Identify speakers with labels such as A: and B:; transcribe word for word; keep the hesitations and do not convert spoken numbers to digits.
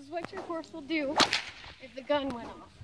A: is what your horse will do if the gun went off.